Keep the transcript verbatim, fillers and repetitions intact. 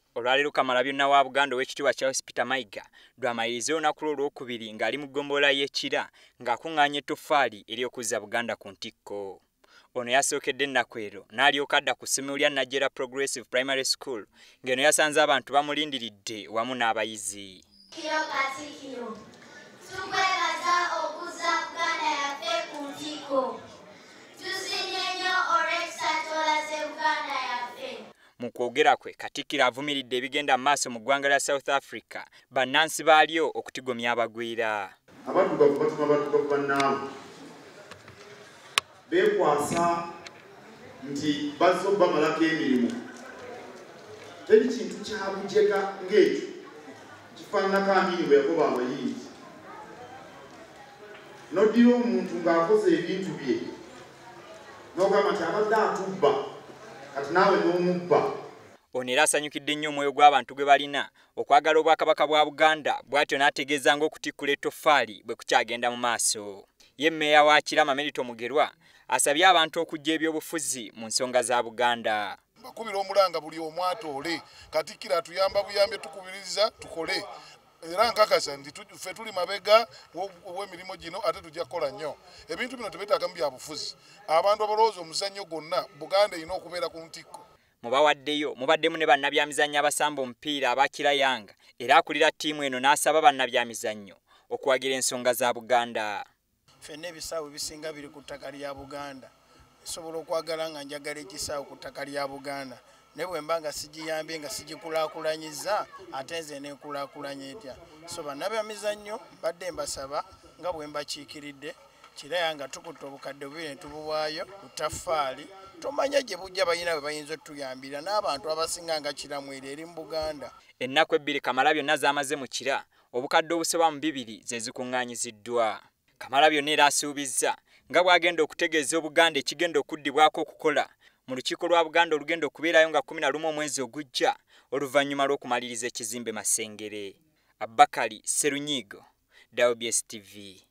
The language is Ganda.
Olwaleero Kamalabyonna wa Buganda ow'ekitiibwa Charles Peter Mayiga lwamaliriza olunaku lwe olwokubiri ng'ali mu ggombolola y'ekira ng'akuŋŋaanya ettofaali ery'okuzza Buganda ku ntikko. Ono yasookedde ennaku ero n'alyoka adda ku ssomero lya Najera Progressive Primary School ng'eno yasanze abantu bamulindiridde wamu n'abayizi. Kiro Katikkiro, tukwebaza okuzza Buganda yaffe ku ntikko. Tusinye nnyo olw'ekisa ky'olaze Buganda yaffe. Mu kwogera kwe, Katikkiro avumiridde ebigenda mu maaso mu ggwanga lya South Africa bannansi baalyo okutigomya abagwira. Abaddugavu batuma baddugavu bannaabwe beekwasa nti bazze obbamalako emirimu. Teri kintu kya bujega ng'ekyo kifaananako Amiini bwe yagoba amayinji. N'oddira omuntu ng'akoze ebintu bye n'ogamba nti abadde atubba kati naawe n'omubba. Ono era asanyukidde nnyo omwoyo gw'abantu gwe balina okwagala obwakabaka bwa Buganda bw'atyo n'ategeeza ng'okutikkula ettofaali bwe kukyagenda mu maaso. Ye mmeeya wa Kirama Merito Mugerwa asabye abantu okuggya ebyobufuzi mu nsonga za Buganda. Bakubira omulanga buli omu atoole, Katikkiro atuyamba buyambye tukubiriza tukole. Era nkakasa nti ffe tuli mabega w'emirimu gino ate tujja kukola nnyo. Ebintu bino tebeetaagamu bya bufuzi. Abantu abalowooza omuzannyo gwonna Buganda erina okubeera ku ntikko. Mubawaddeyo mubaddemu ne bannabyamizannyo abasamba omupiira abakira Yanga era akulira ttiimu eno n'asaba bannabyamizannyo okuwagira ensonga za Buganda. Ffenna ebisaawe bisinga biri ku ttaka lya Buganda. Nsobola okwagala nga njagala ekisaawe ku ttaka lya Buganda. Ne bwe mba nga sigiyambye nga sigikulaakulanyiza ate nze neekulaakulanya etya. So bannabyamizannyo mbadde mbasaba nga bwe mbakiikiridde kiraya nga tukutte obukadde bubiri ne tubuwaayo ku ttaffaali. Tomanya gye bujja balina bwe bayinza otuyambira n'abantu abasinga nga kiramwere eri mu Buganda. Ennaku ebbiri Kamalabyonna z'amaze mu kira obukadde obusoba mu bibiri ze zikuŋŋaanyiziddwa. Kamalabyonna era asuubizza nga bw'agenda okutegeeza Obuganda ekigenda okuddibwako okukola mu lukiiko lwa Buganda olugenda okubeerayo nga kumi na lumu omwezi ogujja oluvannyuma lw'okumaliriza ekizimbe Masengere. Abakali Serunyigo, W B S T V.